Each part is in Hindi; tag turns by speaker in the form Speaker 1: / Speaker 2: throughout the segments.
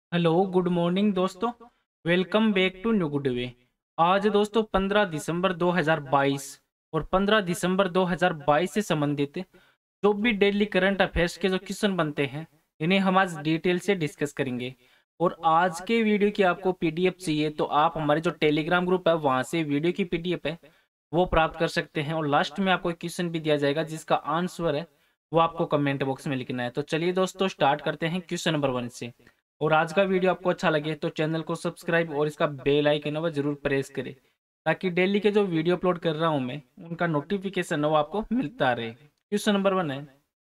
Speaker 1: हेलो गुड मॉर्निंग दोस्तों। Welcome back to new good way. आज दोस्तों 15 दिसंबर 2022 और 15 दिसंबर 2022 से संबंधित जो भी डेली करंट अफेयर्स के जो क्वेश्चन बनते हैं इन्हें हम आज डिटेल से डिस्कस करेंगे। और आज के वीडियो की आपको पीडीएफ चाहिए तो आप हमारे जो टेलीग्राम ग्रुप है वहां से वीडियो की पीडीएफ है वो प्राप्त कर सकते हैं। और लास्ट में आपको एक क्वेश्चन भी दिया जाएगा जिसका आंसर है वो आपको कमेंट बॉक्स में लिखना है। तो चलिए दोस्तों स्टार्ट करते हैं क्वेश्चन नंबर 1 से। और आज का वीडियो आपको अच्छा लगे तो चैनल को सब्सक्राइब और इसका बेल आइकन है वो जरूर प्रेस करें ताकि डेली के जो वीडियो अपलोड कर रहा हूं मैं उनका नोटिफिकेशन है वो आपको मिलता रहे। क्वेश्चन नंबर 1 है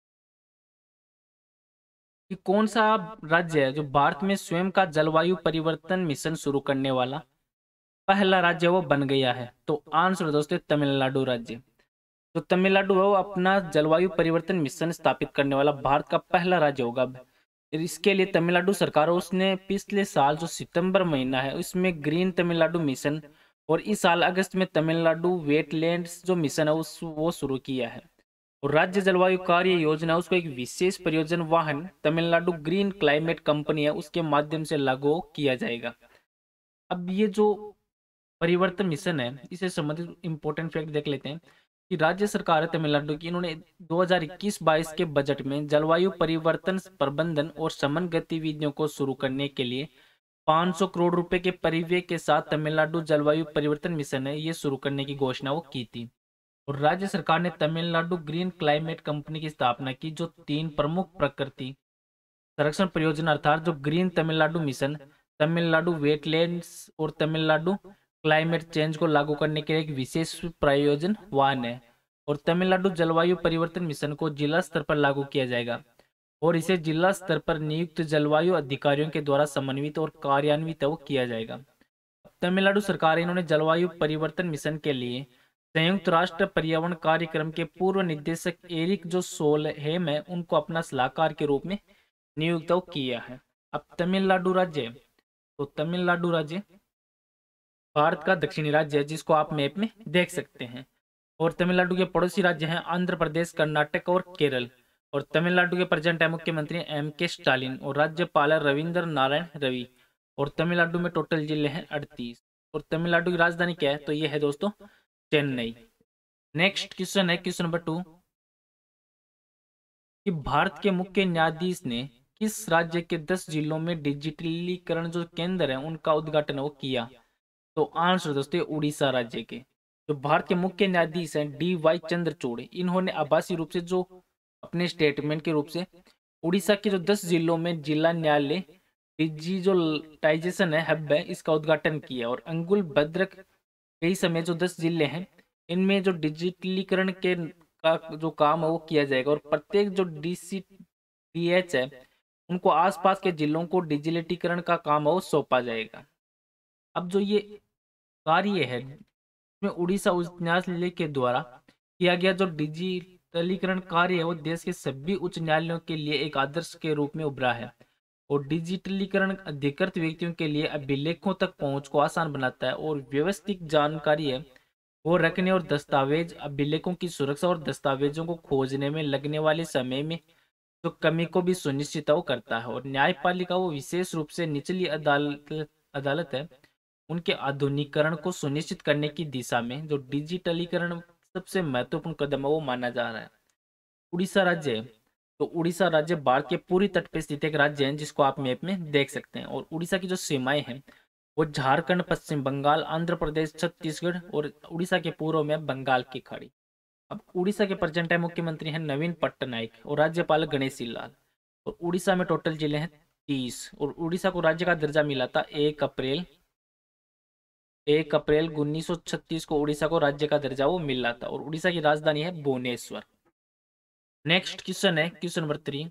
Speaker 1: कि कौन सा राज्य है जो भारत में स्वयं का जलवायु परिवर्तन मिशन शुरू करने वाला पहला राज्य वो बन गया है। तो आंसर दोस्तों तमिलनाडु राज्य। तो तमिलनाडु है वो अपना जलवायु परिवर्तन मिशन स्थापित करने वाला भारत का पहला राज्य होगा अब। इसके लिए तमिलनाडु सरकार उसने पिछले साल जो सितंबर महीना है उसमें ग्रीन तमिलनाडु मिशन और इस साल अगस्त में तमिलनाडु वेटलैंड्स जो मिशन है उस वो शुरू किया है। और राज्य जलवायु कार्य योजना उसको एक विशेष परियोजना वाहन तमिलनाडु ग्रीन क्लाइमेट कंपनी है उसके माध्यम से लागू किया जाएगा। अब ये जो परिवर्तन मिशन है इससे संबंधित इंपॉर्टेंट फैक्ट देख लेते हैं कि राज्य सरकार है तमिलनाडु की इन्होंने 2021-22 के बजट में जलवायु परिवर्तन प्रबंधन और शमन गतिविधियों को शुरू करने के लिए 500 करोड़ रुपए के परिव्यय के साथ तमिलनाडु जलवायु परिवर्तन मिशन है ये शुरू करने की घोषणा वो की थी। और राज्य सरकार ने तमिलनाडु ग्रीन क्लाइमेट कंपनी की स्थापना की जो 3 प्रमुख प्रकृति संरक्षण परियोजना अर्थात जो green Tamil Nadu mission, Tamil Nadu wetlands और तमिलनाडु क्लाइमेट चेंज को लागू करने के लिए एक विशेष प्रायोजन वाहन है। और तमिलनाडु जलवायु परिवर्तन मिशन को जिला स्तर पर लागू किया जाएगा और इसे जिला स्तर पर नियुक्त जलवायु अधिकारियों के द्वारा समन्वित और कार्यान्वित किया जाएगा। तमिलनाडु सरकार इन्होंने जलवायु परिवर्तन मिशन के लिए संयुक्त राष्ट्र पर्यावरण कार्यक्रम के पूर्व निदेशक एरिक जो सोलहेम है उनको अपना सलाहकार के रूप में नियुक्त किया है। अब तमिलनाडु राज्य, तो तमिलनाडु राज्य भारत का दक्षिणी राज्य है जिसको आप मैप में देख सकते हैं। और तमिलनाडु के पड़ोसी राज्य हैं आंध्र प्रदेश, कर्नाटक और केरल। और तमिलनाडु के प्रेजेंट है मुख्यमंत्री M.K. स्टालिन और राज्यपाल है रविंद्र नारायण रवि। और तमिलनाडु में टोटल जिले हैं 38। और तमिलनाडु की राजधानी क्या है तो ये है दोस्तों चेन्नई। नेक्स्ट क्वेश्चन है क्वेश्चन नंबर 2 कि भारत के मुख्य न्यायाधीश ने किस राज्य के 10 जिलों में डिजिटलीकरण जो केंद्र है उनका उद्घाटन वो किया। तो आंसर दोस्तों उड़ीसा राज्य के जो भारत के मुख्य न्यायाधीश हैं D.Y. चंद्रचूड़ इन्होंने आभासी रूप से जो अपने स्टेटमेंट के रूप से उड़ीसा के जो 10 जिलों में जिला न्यायालय डिजिटलाइजेशन है हब है इसका उद्घाटन किया। और अंगुल भद्रक कई समय जो 10 जिले हैं इनमें जो डिजिटलीकरण के का जो काम है वो किया जाएगा और प्रत्येक जो DCDH है उनको आसपास के जिलों को डिजिटलीकरण का काम है वो सौंपा जाएगा। अब जो ये कार्य है इसमें उड़ीसा उच्च न्यायालय के द्वारा किया गया जो डिजिटलीकरण कार्य है वो देश के सभी उच्च न्यायालयों के लिए एक आदर्श के रूप में उभरा है। और डिजिटलीकरण अधिकृत व्यक्तियों के लिए अभिलेखों तक पहुंच को आसान बनाता है और व्यवस्थित जानकारी है वो रखने और दस्तावेज अभिलेखों की सुरक्षा और दस्तावेजों को खोजने में लगने वाले समय में जो कमी को भी सुनिश्चित वो करता है। और न्यायपालिका वो विशेष रूप से निचली अदालत अदालत है उनके आधुनिकीकरण को सुनिश्चित करने की दिशा में जो डिजिटलीकरण सबसे महत्वपूर्ण कदम है वो माना जा रहा है। उड़ीसा राज्य, तो उड़ीसा राज्य भारत के पूरी तट पे स्थित एक राज्य है जिसको आप मैप में देख सकते हैं। और उड़ीसा की जो सीमाएं हैं वो झारखंड, पश्चिम बंगाल, आंध्र प्रदेश, छत्तीसगढ़ और उड़ीसा के पूर्व में बंगाल की खाड़ी। अब उड़ीसा के प्रेजेंट टाइम मुख्यमंत्री हैं नवीन पट्टनायक और राज्यपाल गणेशी लाल। और उड़ीसा में टोटल जिले हैं 30। और उड़ीसा को राज्य का दर्जा मिला था 1 अप्रैल 1936 को उड़ीसा को राज्य का दर्जा वो मिला था। और उड़ीसा की राजधानी है भुवनेश्वर। नेक्स्ट क्वेश्चन है क्वेश्चन नंबर 3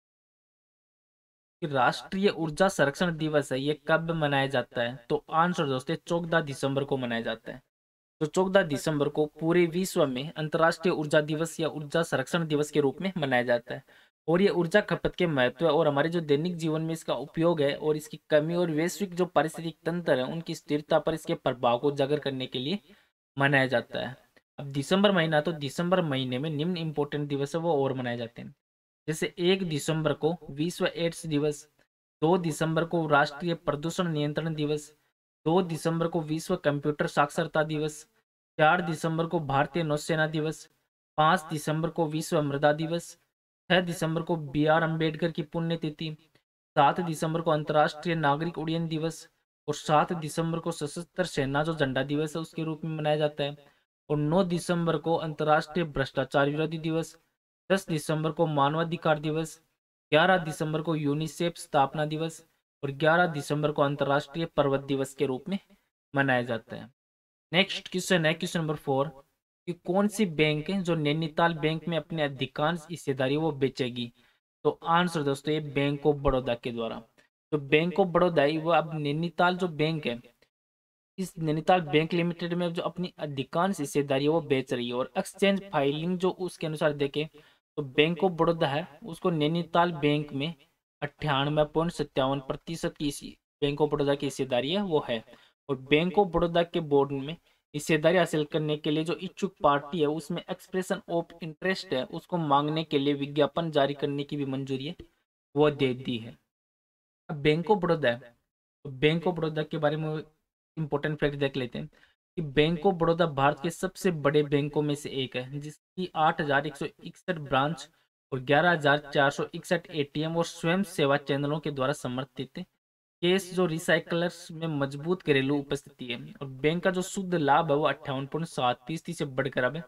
Speaker 1: कि राष्ट्रीय ऊर्जा संरक्षण दिवस है ये कब मनाया जाता है। तो आंसर दोस्तों 14 दिसंबर को मनाया जाता है। तो 14 दिसंबर को पूरे विश्व में अंतर्राष्ट्रीय ऊर्जा दिवस या ऊर्जा संरक्षण दिवस के रूप में मनाया जाता है। और ये ऊर्जा खपत के महत्व और हमारे जो दैनिक जीवन में इसका उपयोग है और इसकी कमी और वैश्विक जो पारिस्थितिक तंत्र है उनकी स्थिरता पर इसके प्रभाव को उजागर करने के लिए मनाया जाता है। अब दिसंबर महीना, तो दिसंबर महीने में निम्न इंपॉर्टेंट दिवस है वो और मनाए जाते हैं। जैसे 1 दिसंबर को विश्व एड्स दिवस, 2 दिसंबर को राष्ट्रीय प्रदूषण नियंत्रण दिवस, 2 दिसंबर को विश्व कंप्यूटर साक्षरता दिवस, 4 दिसंबर को भारतीय नौसेना दिवस, 5 दिसंबर को विश्व मृदा दिवस, 6 दिसंबर को B.R. अम्बेडकर की पुण्यतिथि, 7 दिसंबर को अंतर्राष्ट्रीय नागरिक उड्डयन दिवस और 7 दिसंबर को सशस्त्र सेना जो झंडा दिवस है उसके रूप में मनाया जाता है। और 9 दिसंबर को अंतर्राष्ट्रीय भ्रष्टाचार विरोधी दिवस, 10 दिसंबर को मानवाधिकार दिवस, 11 दिसंबर को यूनिसेफ स्थापना दिवस और 11 दिसंबर को अंतर्राष्ट्रीय पर्वत दिवस के रूप में मनाया जाता है। नेक्स्ट क्वेश्चन है क्वेश्चन नंबर 4 कि कौन सी बैंक है जो नैनीताल बैंक में अपने अधिकांश हिस्सेदारी वो बेचेगी। तो आंसर दोस्तों ये बैंक ऑफ बड़ौदा के द्वारा। तो बैंक ऑफ बड़ौदा वो अब नैनीताल जो बैंक है, इस नैनीताल बैंक लिमिटेड में जो अपनी अधिकांश हिस्सेदारी है वो बेच रही है। और एक्सचेंज फाइलिंग जो उसके अनुसार देखें तो बैंक ऑफ बड़ौदा है उसको नैनीताल बैंक में 98.57% की बैंक ऑफ बड़ौदा की हिस्सेदारी है वो है। और बैंक ऑफ बड़ौदा के बोर्ड में हिस्सेदारी हासिल करने के लिए जो इच्छुक पार्टी है उसमें एक्सप्रेशन ऑफ इंटरेस्ट है उसको मांगने के लिए विज्ञापन जारी करने की भी मंजूरी है वो दे दी है। अब बैंक ऑफ बड़ौदा है तो बैंक ऑफ बड़ौदा के बारे में इंपॉर्टेंट फैक्ट देख लेते हैं कि बैंक ऑफ बड़ौदा भारत के सबसे बड़े बैंकों में से एक है जिसकी 8,161 ब्रांच और 11,461 एटीएम और स्वयं सेवा चैनलों के द्वारा समर्थित है। केस जो रिसाइकलर्स में मजबूत घरेलू उपस्थिति है। और बैंक का जो शुद्ध लाभ है वो 58.7% से बढ़कर अब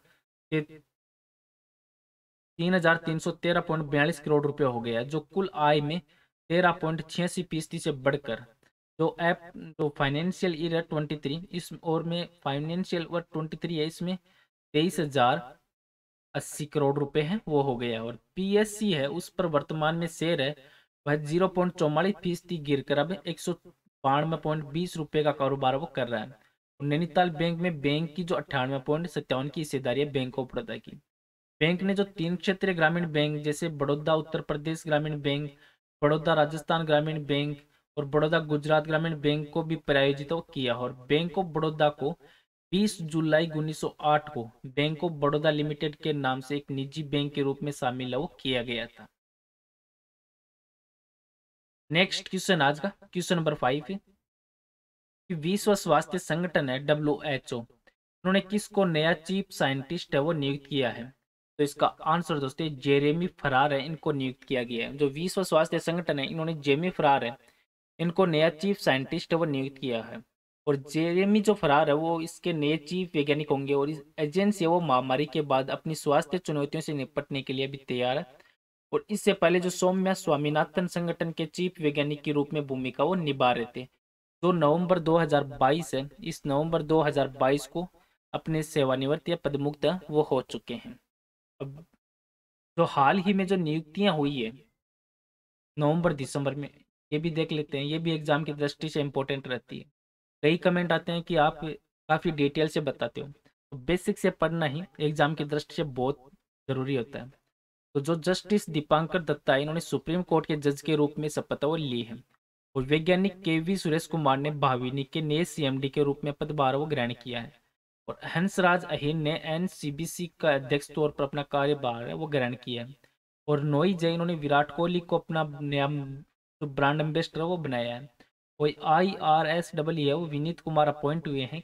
Speaker 1: 3,313.42 करोड़ रुपए हो गया जो कुल आय में 13.86% से बढ़कर जो फाइनेंशियल ईयर 23 इस और में फाइनेंशियल ईयर 23 है इसमें 23,080 करोड़ रुपए हैं वो हो गया। और पीएससी है उस पर वर्तमान में शेयर है वह 0.44% गिर कर अब 192.20 रुपए का कारोबार वो कर रहा है। नैनीताल बैंक में बैंक की जो 98.57 की हिस्सेदारी है बैंक ऑफ बड़ौदा की। बैंक ने जो 3 क्षेत्रीय ग्रामीण बैंक जैसे बड़ौदा उत्तर प्रदेश ग्रामीण बैंक, बड़ौदा राजस्थान ग्रामीण बैंक और बड़ौदा गुजरात ग्रामीण बैंक को भी प्रायोजित किया। और बैंक ऑफ बड़ौदा को 20 जुलाई 1908 को बैंक ऑफ बड़ौदा लिमिटेड के नाम से एक निजी बैंक के रूप में शामिल वो किया गया था। नेक्स्ट क्वेश्चन आज का क्वेश्चन नंबर 5 है कि विश्व स्वास्थ्य संगठन है WHO उन्होंने किसको नया चीफ साइंटिस्ट है वो नियुक्त किया है। तो इसका आंसर दोस्तों जेरेमी फरार है इनको नियुक्त किया गया है। जो विश्व स्वास्थ्य संगठन है इन्होंने जेमी फरार है इनको नया चीफ साइंटिस्ट है वो नियुक्त किया है। और जेरेमी जो फरार है वो इसके नए चीफ वैज्ञानिक होंगे। और इस एजेंसी वो महामारी के बाद अपनी स्वास्थ्य चुनौतियों से निपटने के लिए भी तैयार है। और इससे पहले जो सौम्या स्वामीनाथन संगठन के चीफ वैज्ञानिक के रूप में भूमिका वो निभा रहे थे। जो नवंबर 2022 है इस नवंबर 2022 को अपने सेवानिवृत्त या पदमुक्त वो हो चुके हैं। अब जो हाल ही में जो नियुक्तियां हुई है नवंबर दिसंबर में ये भी देख लेते हैं। ये भी एग्जाम की दृष्टि से इंपॉर्टेंट रहती है। कई कमेंट आते हैं कि आप काफ़ी डिटेल से बताते हो तो बेसिक से पढ़ना ही एग्जाम की दृष्टि से बहुत ज़रूरी होता है। तो जो जस्टिस दीपांकर दत्ता है इन्होंने सुप्रीम कोर्ट के जज के रूप में शपथ वो ली है। और वैज्ञानिक KV सुरेश कुमार ने भाविनी के नए CMD के रूप में पदभार वो ग्रहण किया है। और हंसराज अहीर ने NCBC का अध्यक्ष तौर पर अपना कार्यभार है वो ग्रहण किया है। और नोई जैन इन्होंने विराट कोहली को अपना नया जो ब्रांड एम्बेसडर वो बनाया है। और IRSW है वो विनीत कुमार अपॉइंट हुए हैं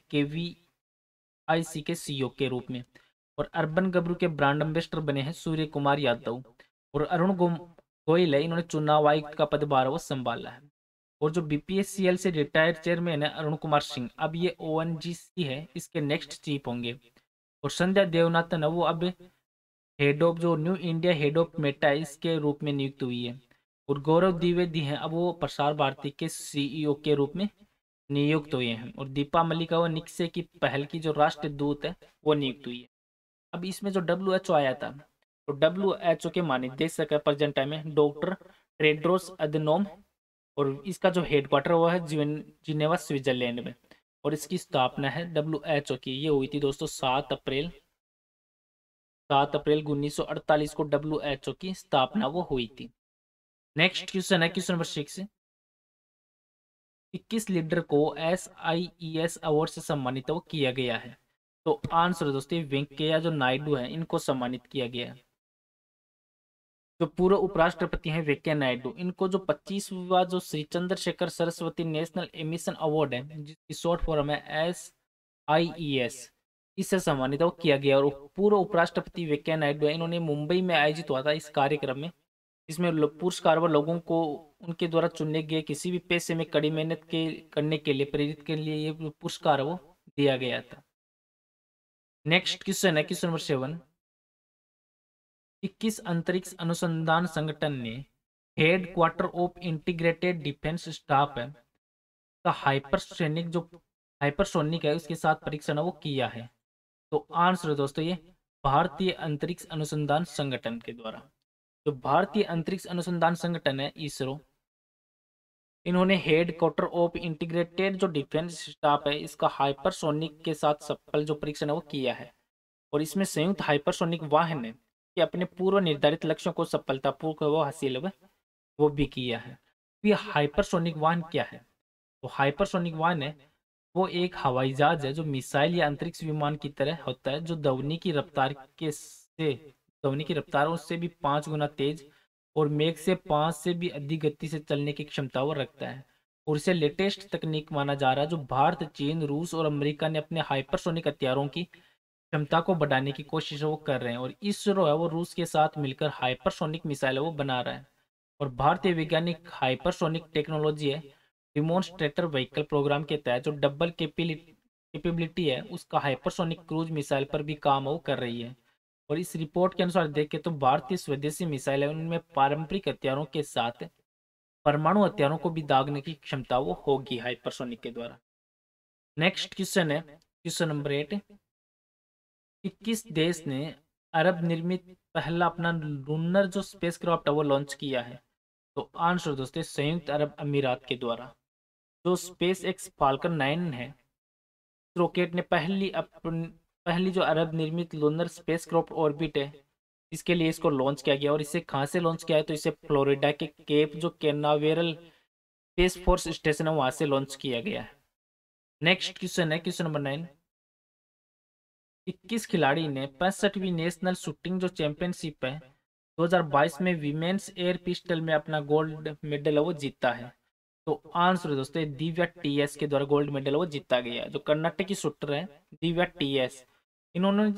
Speaker 1: KVIC के CEO के रूप में। और अर्बन गबरू के ब्रांड एम्बेसडर बने हैं सूर्य कुमार यादव। और अरुण गोयल है इन्होंने चुनाव आयुक्त का पदभार वो संभाला है। और जो BPSCL से रिटायर्ड चेयरमैन है अरुण कुमार सिंह अब ये ONGC है इसके नेक्स्ट चीफ होंगे। और संध्या देवनाथन है वो अब हेड ऑफ जो new India head of Meta इसके रूप में नियुक्त हुई है। और गौरव द्विवेदी हैं अब वो प्रसार भारती के CEO के रूप में नियुक्त हुए हैं। और दीपा मलिका व निक्से की पहल की जो राष्ट्रदूत है वो नियुक्त हुई है। अब इसमें जो WHO आया था तो WHO के महानिदेशक है प्रेजेंट टाइम में डॉक्टर टेड्रोस अधनोम। और इसका जो हेडक्वार्टर वो है जिनेवा स्विट्जरलैंड में। और इसकी स्थापना है WHO की ये हुई थी दोस्तों 7 अप्रैल 1948 को WHO की स्थापना वो हुई थी। नेक्स्ट क्वेश्चन है क्वेश्चन नंबर 6 कि किस लीडर को SIES अवार्ड से सम्मानित वो किया गया है। तो आंसर दोस्तों वेंकैया जो नायडू है इनको सम्मानित किया गया है। जो पूर्व उपराष्ट्रपति हैं वेंकैया नायडू, इनको जो 25वां जो Shri Chandrashekhar Saraswati national emission award है, जिसकी शॉर्ट फॉर्म है SIES, इससे सम्मानित वो किया गया। और पूर्व उपराष्ट्रपति वेंकैया नायडू है, इन्होंने मुंबई में आयोजित हुआ था इस कार्यक्रम में, इसमें पुरस्कार व लोगों को उनके द्वारा चुने गए किसी भी पेशे में कड़ी मेहनत के करने के लिए प्रेरित के लिए ये पुरस्कार वो दिया गया था। नेक्स्ट क्वेश्चन है क्वेश्चन नंबर 7 कि किस अंतरिक्ष अनुसंधान संगठन ने headquarter of integrated defence staff है का हाइपरसोनिक है उसके साथ परीक्षण वो किया है? तो आंसर है दोस्तों ये भारतीय अंतरिक्ष अनुसंधान संगठन के द्वारा। जो भारतीय अंतरिक्ष अनुसंधान संगठन है इसरो, इन्होंने हेड क्वार्टर ऑफ इंटीग्रेटेड जो डिफेंस स्टाफ है इसका हाइपरसोनिक के साथ सफल जो परीक्षण है वो किया है। और इसमें संयुक्त हाइपरसोनिक वाहन है कि अपने पूर्व निर्धारित लक्ष्यों को सफलतापूर्वक वो हासिल वो भी किया है। ये हाइपरसोनिक वाहन क्या है? तो हाइपरसोनिक वाहन है वो एक हवाई जहाज है जो मिसाइल या अंतरिक्ष विमान की तरह होता है, जो ध्वनि की रफ्तार उससे भी 5 गुना तेज और मेघ से 5 से भी अधिक गति से चलने की क्षमता वो रखता है। और इसे लेटेस्ट तकनीक माना जा रहा है, जो भारत, चीन, रूस और अमेरिका ने अपने हाइपरसोनिक हथियारों की क्षमता को बढ़ाने की कोशिश वो कर रहे हैं। और इसरो है वो रूस के साथ मिलकर हाइपरसोनिक मिसाइल वो बना रहा है। और भारतीय वैज्ञानिक हाइपरसोनिक टेक्नोलॉजी है डिमोन्स्ट्रेटर व्हीकल प्रोग्राम के तहत जो डबल कैपेबिलिटी है उसका हाइपरसोनिक क्रूज मिसाइल पर भी काम वो कर रही है। और इस रिपोर्ट के अनुसार देखें तो भारतीय स्वदेशी मिसाइल है उनमें पारंपरिक हथियारों के साथ परमाणु हथियारों को भी दागने की क्षमता वो होगी हाइपरसोनिक के द्वारा। नेक्स्ट क्वेश्चन है क्वेश्चन नंबर 8 कि किस देश ने अरब निर्मित पहला अपना लूनर जो स्पेसक्राफ्ट है वो लॉन्च किया है? तो आंसर दोस्तों संयुक्त अरब अमीरात के द्वारा। जो स्पेस एक्स फाल्कन 9 है रॉकेट ने पहली जो अरब निर्मित लूनर स्पेसक्राफ्ट ऑर्बिट है इसके लिए इसको लॉन्च किया गया। और इसे कहाँ से लॉन्च किया है? तो इसे फ्लोरिडा के केप जो कैनावेरल स्पेस फोर्स स्टेशन है वहां से लॉन्च किया गया है। नेक्स्ट क्वेश्चन है क्वेश्चन नंबर 9 कि किस खिलाड़ी ने 65वीं नेशनल शूटिंग जो चैंपियनशिप है 2022 में विमेन्स एयर पिस्टल में अपना गोल्ड मेडल वो जीता है? तो आंसर दोस्तों दिव्या TS के द्वारा गोल्ड मेडल वो जीता गया, जो कर्नाटक की शूटर है दिव्या TS। इन्होंने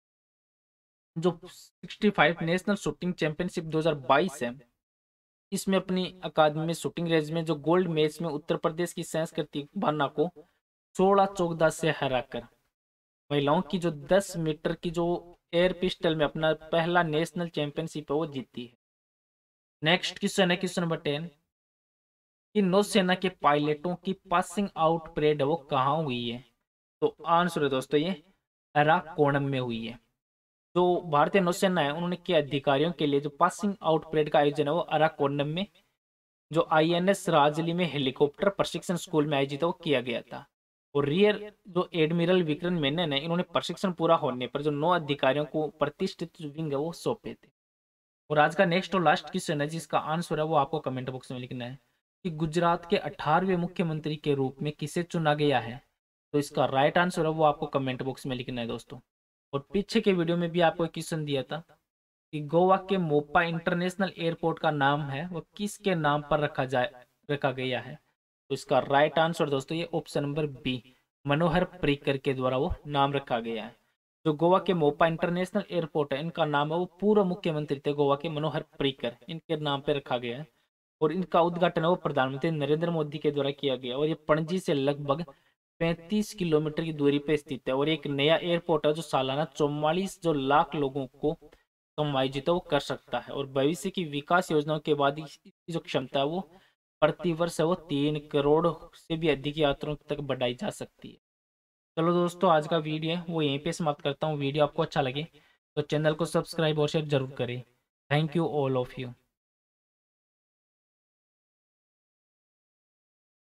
Speaker 1: जो 65 नेशनल शूटिंग चैंपियनशिप 2022 है इसमें अपनी अकादमी में शूटिंग रेंज में जो गोल्ड मैच में उत्तर प्रदेश की संस्कृति भावना को 16-14 से हराकर महिलाओं की जो 10 मीटर की जो एयर पिस्टल में अपना पहला नेशनल चैंपियनशिप है वो जीती है। नेक्स्ट क्वेश्चन है क्वेश्चन नंबर 10 कि नौसेना के पायलटों की पासिंग आउट परेड है वो कहाँ हुई है? तो आंसर है दोस्तों ये अराकोणम में हुई है। जो भारतीय नौसेना है उन्होंने के अधिकारियों के लिए जो पासिंग आउट परेड का आयोजन है वो अराकोणम में जो INS राजली में हेलीकॉप्टर प्रशिक्षण स्कूल में आयोजित वो किया गया था। और रियर जो एडमिरल विक्रम मेनन है इन्होंने प्रशिक्षण पूरा होने पर जो 9 अधिकारियों को प्रतिष्ठित विंग है वो सौंपे थे। और आज का नेक्स्ट और लास्ट क्वेश्चन है जिसका आंसर है वो आपको कमेंट बॉक्स में लिखना है कि गुजरात के 18वें मुख्यमंत्री के रूप में किसे चुना गया है? तो इसका राइट आंसर है वो आपको कमेंट बॉक्स में लिखना है दोस्तों। और पीछे के वीडियो में भी आपको एक क्वेश्चन दिया था कि गोवा के मोपा इंटरनेशनल एयरपोर्ट का नाम है वो किसके नाम पर रखा गया है? तो इसका राइट आंसर दोस्तों ये option number B Manohar Parrikar के द्वारा वो नाम रखा गया है। जो गोवा के मोपा इंटरनेशनल एयरपोर्ट है इनका नाम है वो पूर्व मुख्यमंत्री थे गोवा के मनोहर पर्रिकर, इनके नाम पे रखा गया है। और इनका उद्घाटन है वो प्रधानमंत्री नरेंद्र मोदी के द्वारा किया गया। और ये पणजी से लगभग 35 किलोमीटर की दूरी पे स्थित है। और एक नया एयरपोर्ट है जो सालाना 44 जो लाख लोगों को समायोजित वो कर सकता है। और भविष्य की विकास योजनाओं के बाद इसकी जो क्षमता है वो प्रति वर्ष है वो 3 करोड़ से भी अधिक यात्रियों तक बढ़ाई जा सकती है। चलो दोस्तों आज का वीडियो है वो यहीं पे समाप्त करता हूँ। वीडियो आपको अच्छा लगे तो चैनल को सब्सक्राइब और शेयर जरूर करें। Thank you all of you.